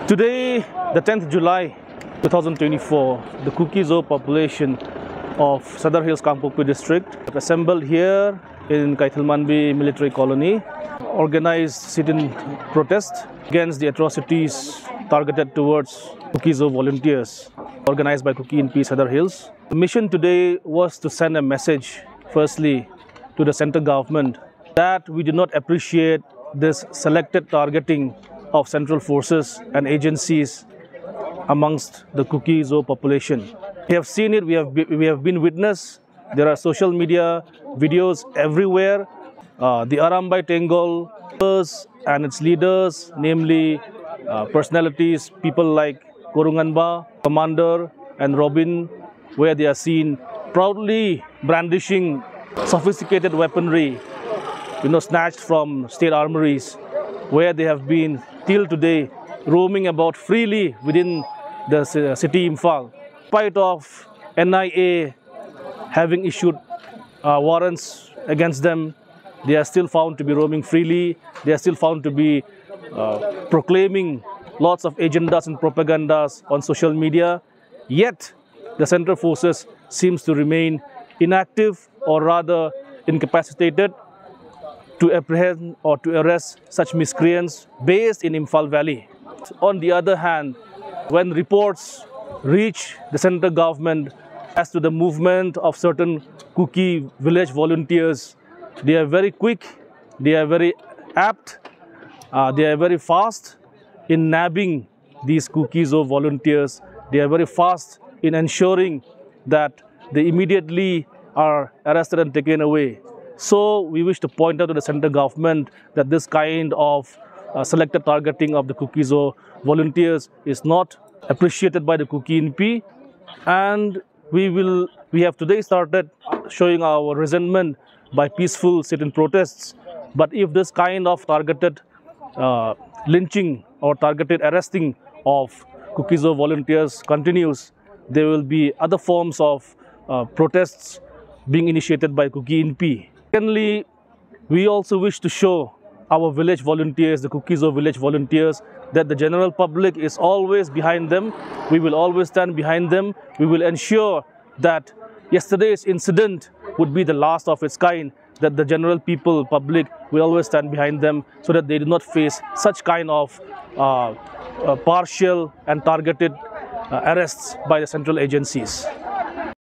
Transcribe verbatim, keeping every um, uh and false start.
Today, the tenth of July two thousand twenty-four, the Kuki Zo population of Sadar Hills Kangpokpi district assembled here in Kaithilmanbi military colony, organized sit-in protest against the atrocities targeted towards Kuki Zo volunteers organized by Kuki N P Sadar Hills. The mission today was to send a message, firstly, to the central government that we do not appreciate this selected targeting of central forces and agencies amongst the Kuki Zo population. We have seen it, we have, we have been witness. There are social media videos everywhere. Uh, the Arambai Tengol and its leaders, namely uh, personalities, people like Korunganba, Commander and Robin, where they are seen proudly brandishing sophisticated weaponry, you know, snatched from state armories, where they have been till today roaming about freely within the city Imphal. In spite of N I A having issued uh, warrants against them, they are still found to be roaming freely. They are still found to be uh, proclaiming lots of agendas and propagandas on social media. Yet, the central forces seems to remain inactive, or rather incapacitated, to apprehend or to arrest such miscreants based in Imphal Valley. On the other hand, when reports reach the central government as to the movement of certain Kuki village volunteers, they are very quick, they are very apt, uh, they are very fast in nabbing these Kuki Zo volunteers. They are very fast in ensuring that they immediately are arrested and taken away. So we wish to point out to the central government that this kind of uh, selected targeting of the Kuki Zo volunteers is not appreciated by the Kuki N P, and we will we have today started showing our resentment by peaceful sit-in protests. But if this kind of targeted uh, lynching or targeted arresting of Kuki Zo volunteers continues, there will be other forms of uh, protests being initiated by Kuki N P. Secondly, we also wish to show our village volunteers, the Kuki Zo village volunteers, that the general public is always behind them. We will always stand behind them. We will ensure that yesterday's incident would be the last of its kind, that the general people, public, will always stand behind them so that they do not face such kind of uh, uh, partial and targeted uh, arrests by the central agencies.